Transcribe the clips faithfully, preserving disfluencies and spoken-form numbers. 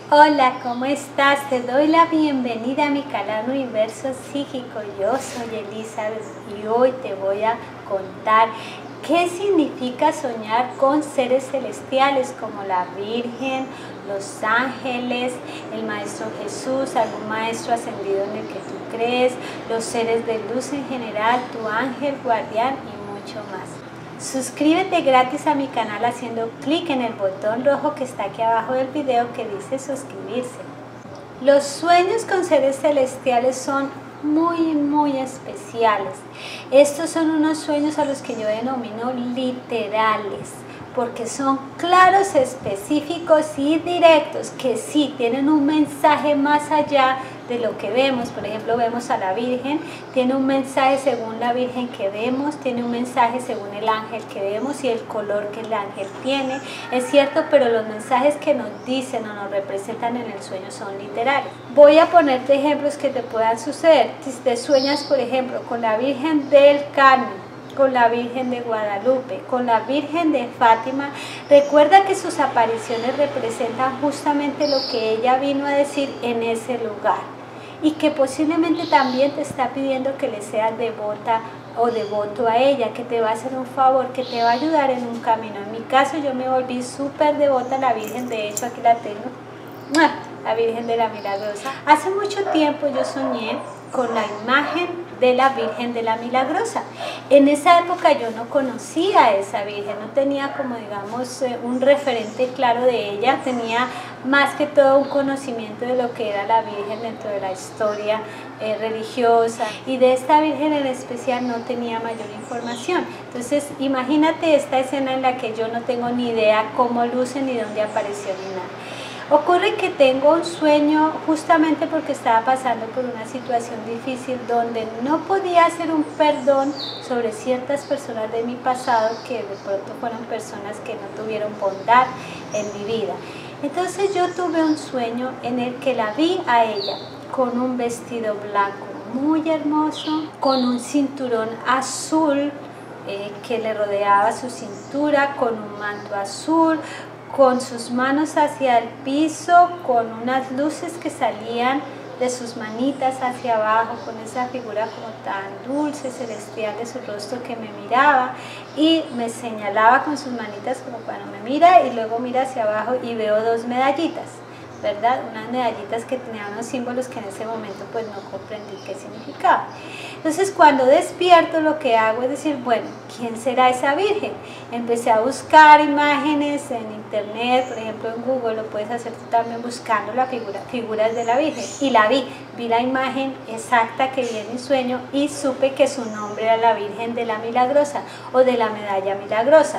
Hola, ¿cómo estás? Te doy la bienvenida a mi canal Universo Psíquico. Yo soy Elizabeth y hoy te voy a contar qué significa soñar con seres celestiales como la Virgen, los ángeles, el Maestro Jesús, algún maestro ascendido en el que tú crees, los seres de luz en general, tu ángel guardián y mucho más. Suscríbete gratis a mi canal haciendo clic en el botón rojo que está aquí abajo del video que dice suscribirse. Los sueños con seres celestiales son muy muy especiales. Estos son unos sueños a los que yo denomino literales, porque son claros, específicos y directos, que sí tienen un mensaje más allá de lo que vemos. Por ejemplo, vemos a la Virgen, tiene un mensaje según la Virgen que vemos, tiene un mensaje según el ángel que vemos y el color que el ángel tiene, es cierto, pero los mensajes que nos dicen o nos representan en el sueño son literales. Voy a ponerte ejemplos que te puedan suceder. Si te sueñas, por ejemplo, con la Virgen del Carmen, con la Virgen de Guadalupe, con la Virgen de Fátima, recuerda que sus apariciones representan justamente lo que ella vino a decir en ese lugar y que posiblemente también te está pidiendo que le seas devota o devoto a ella, que te va a hacer un favor, que te va a ayudar en un camino. En mi caso yo me volví súper devota a la Virgen, de hecho aquí la tengo, la Virgen de la Milagrosa. Hace mucho tiempo yo soñé con la imagen de la Virgen de la Milagrosa. En esa época yo no conocía a esa Virgen, no tenía como digamos un referente claro de ella, tenía más que todo un conocimiento de lo que era la Virgen dentro de la historia eh, religiosa, y de esta Virgen en especial no tenía mayor información. Entonces imagínate esta escena en la que yo no tengo ni idea cómo luce, ni dónde apareció, ni nada. Ocurre que tengo un sueño justamente porque estaba pasando por una situación difícil donde no podía hacer un perdón sobre ciertas personas de mi pasado que de pronto fueron personas que no tuvieron bondad en mi vida. Entonces yo tuve un sueño en el que la vi a ella con un vestido blanco muy hermoso, con un cinturón azul eh, que le rodeaba su cintura, con un manto azul, con sus manos hacia el piso, con unas luces que salían de sus manitas hacia abajo, con esa figura como tan dulce, celestial de su rostro que me miraba y me señalaba con sus manitas como cuando me mira, y luego mira hacia abajo y veo dos medallitas, ¿verdad? Unas medallitas que tenían unos símbolos que en ese momento pues no comprendí qué significaba. Entonces cuando despierto lo que hago es decir, bueno, ¿quién será esa Virgen? Empecé a buscar imágenes en internet, por ejemplo en Google, lo puedes hacer tú también buscando la figura, figuras de la Virgen, y la vi, vi la imagen exacta que vi en mi sueño y supe que su nombre era la Virgen de la Milagrosa o de la Medalla Milagrosa.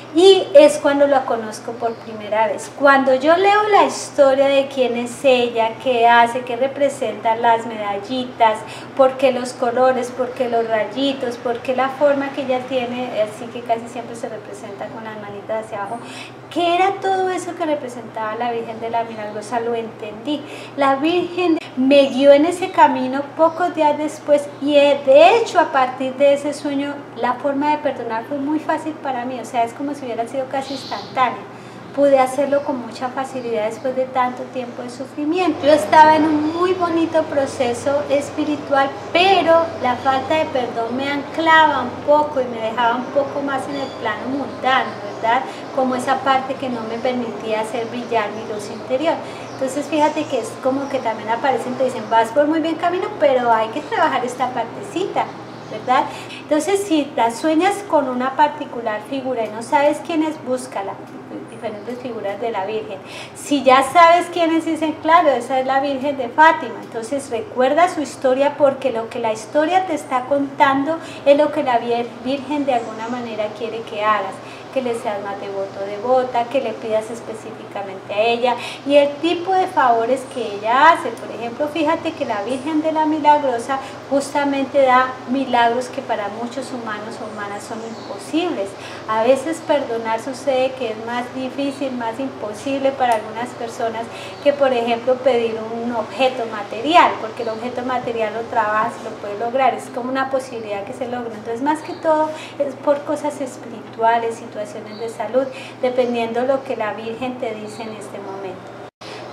Y es cuando la conozco por primera vez. Cuando yo leo la historia de quién es ella, qué hace, qué representan las medallitas, por qué los colores, por qué los rayitos, por qué la forma que ella tiene, así que casi siempre se representa con las manitas hacia abajo, qué era todo eso que representaba la Virgen de la Milagrosa, lo entendí. La Virgen me guió en ese camino pocos días después, y de hecho a partir de ese sueño la forma de perdonar fue muy fácil para mí, o sea, es como si hubiera sido casi instantánea. Pude hacerlo con mucha facilidad después de tanto tiempo de sufrimiento. Yo estaba en un muy bonito proceso espiritual, pero la falta de perdón me anclaba un poco y me dejaba un poco más en el plano mundano, ¿verdad? Como esa parte que no me permitía hacer brillar mi luz interior. Entonces fíjate que es como que también aparecen, te dicen, vas por muy bien camino, pero hay que trabajar esta partecita, ¿verdad? Entonces si la sueñas con una particular figura y no sabes quién es, búscala, diferentes figuras de la Virgen. Si ya sabes quién es, dicen, claro, esa es la Virgen de Fátima, entonces recuerda su historia, porque lo que la historia te está contando es lo que la Virgen de alguna manera quiere que hagas, que le seas más devoto o devota, que le pidas específicamente a ella y el tipo de favores que ella hace. Por ejemplo, fíjate que la Virgen de la Milagrosa justamente da milagros que para muchos humanos o humanas son imposibles. A veces perdonar sucede que es más difícil, más imposible para algunas personas que, por ejemplo, pedir un objeto material, porque el objeto material lo trabajas y lo puedes lograr, es como una posibilidad que se logra. Entonces, más que todo es por cosas espirituales, situaciones de salud, dependiendo lo que la Virgen te dice en este momento.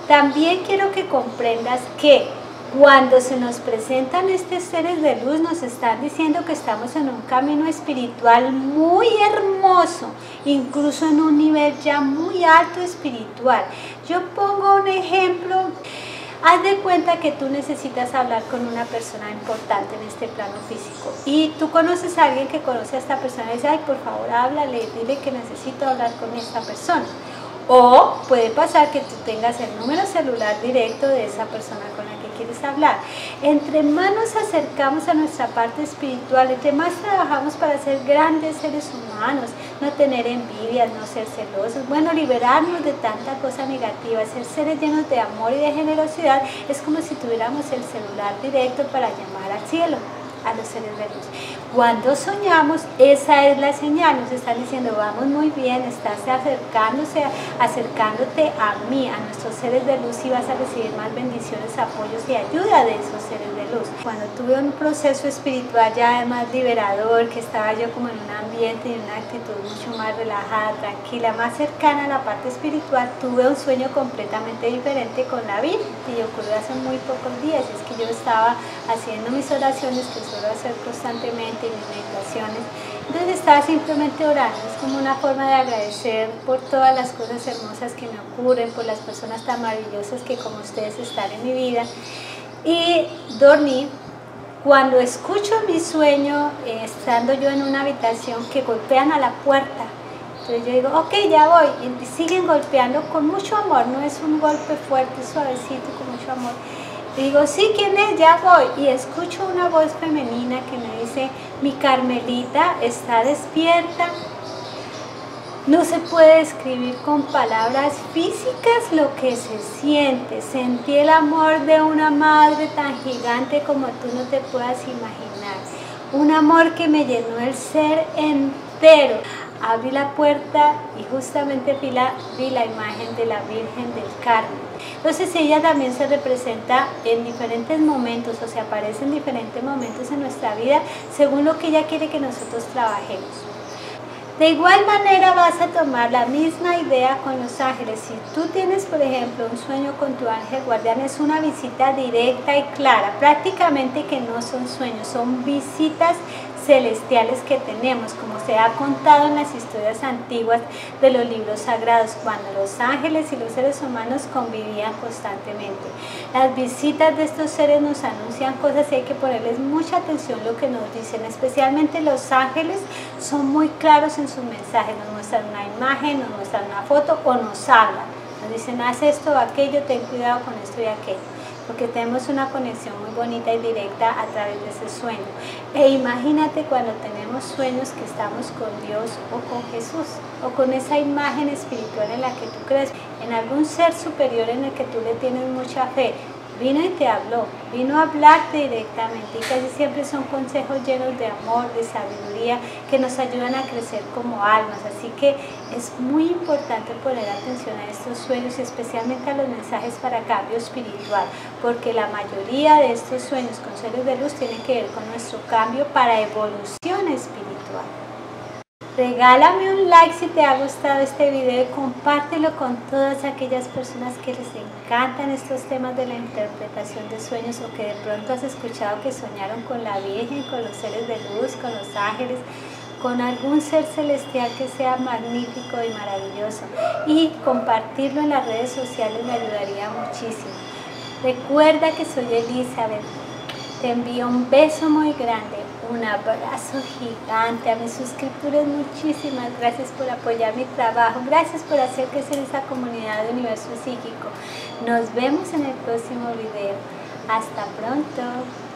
También quiero que comprendas que cuando se nos presentan estos seres de luz, nos están diciendo que estamos en un camino espiritual muy hermoso, incluso en un nivel ya muy alto espiritual. Yo pongo un ejemplo. Haz de cuenta que tú necesitas hablar con una persona importante en este plano físico y tú conoces a alguien que conoce a esta persona y dice, ay, por favor, háblale, dile que necesito hablar con esta persona. O puede pasar que tú tengas el número celular directo de esa persona con la que quieres hablar. Entre más nos acercamos a nuestra parte espiritual, entre más trabajamos para ser grandes seres humanos, no tener envidias, no ser celosos, bueno, liberarnos de tanta cosa negativa, ser seres llenos de amor y de generosidad, es como si tuviéramos el celular directo para llamar al cielo, a los seres de luz. Cuando soñamos, esa es la señal, nos están diciendo, vamos muy bien, estás acercándose, acercándote a mí, a nuestros seres de luz, y vas a recibir más bendiciones, apoyos y ayuda de esos seres de luz. Cuando tuve un proceso espiritual ya más liberador, que estaba yo como en un ambiente y una actitud mucho más relajada, tranquila, más cercana a la parte espiritual, tuve un sueño completamente diferente con la Virgen, y ocurrió hace muy pocos días. Es que yo estaba haciendo mis oraciones, que suelo hacer constantemente, y mis meditaciones, entonces estaba simplemente orando. Es como una forma de agradecer por todas las cosas hermosas que me ocurren, por las personas tan maravillosas que como ustedes están en mi vida, y dormí. Cuando escucho mi sueño, eh, estando yo en una habitación, que golpean a la puerta, entonces yo digo, ok, ya voy, y siguen golpeando con mucho amor, no es un golpe fuerte, suavecito, con mucho amor. Digo, sí, ¿quién es? Ya voy. Y escucho una voz femenina que me dice, mi Carmelita está despierta. No se puede describir con palabras físicas lo que se siente. Sentí el amor de una madre tan gigante como tú no te puedas imaginar. Un amor que me llenó el ser entero. Abrí la puerta y justamente vi la, vi la imagen de la Virgen del Carmen. Entonces ella también se representa en diferentes momentos, o se aparece en diferentes momentos en nuestra vida según lo que ella quiere que nosotros trabajemos. De igual manera vas a tomar la misma idea con los ángeles. Si tú tienes, por ejemplo, un sueño con tu ángel guardián, es una visita directa y clara, prácticamente que no son sueños, son visitas celestiales que tenemos, como se ha contado en las historias antiguas de los libros sagrados, cuando los ángeles y los seres humanos convivían constantemente. Las visitas de estos seres nos anuncian cosas y hay que ponerles mucha atención lo que nos dicen, especialmente los ángeles son muy claros en sus mensajes, nos muestran una imagen, nos muestran una foto o nos hablan, nos dicen haz esto o aquello, ten cuidado con esto y aquello, porque tenemos una conexión muy bonita y directa a través de ese sueño. E imagínate cuando tenemos sueños que estamos con Dios o con Jesús, o con esa imagen espiritual en la que tú crees, en algún ser superior en el que tú le tienes mucha fe. Vino y te habló, vino a hablarte directamente, y casi siempre son consejos llenos de amor, de sabiduría, que nos ayudan a crecer como almas. Así que es muy importante poner atención a estos sueños, especialmente a los mensajes para cambio espiritual, porque la mayoría de estos sueños con seres de luz tienen que ver con nuestro cambio para evolución espiritual. Regálame un like si te ha gustado este video y compártelo con todas aquellas personas que les encantan estos temas de la interpretación de sueños, o que de pronto has escuchado que soñaron con la Virgen, con los seres de luz, con los ángeles, con algún ser celestial que sea magnífico y maravilloso. Y compartirlo en las redes sociales me ayudaría muchísimo. Recuerda que soy Elizabeth. Te envío un beso muy grande, un abrazo gigante. A mis suscriptores, muchísimas gracias por apoyar mi trabajo, gracias por hacer crecer esta comunidad de Universo Psíquico. Nos vemos en el próximo video. Hasta pronto.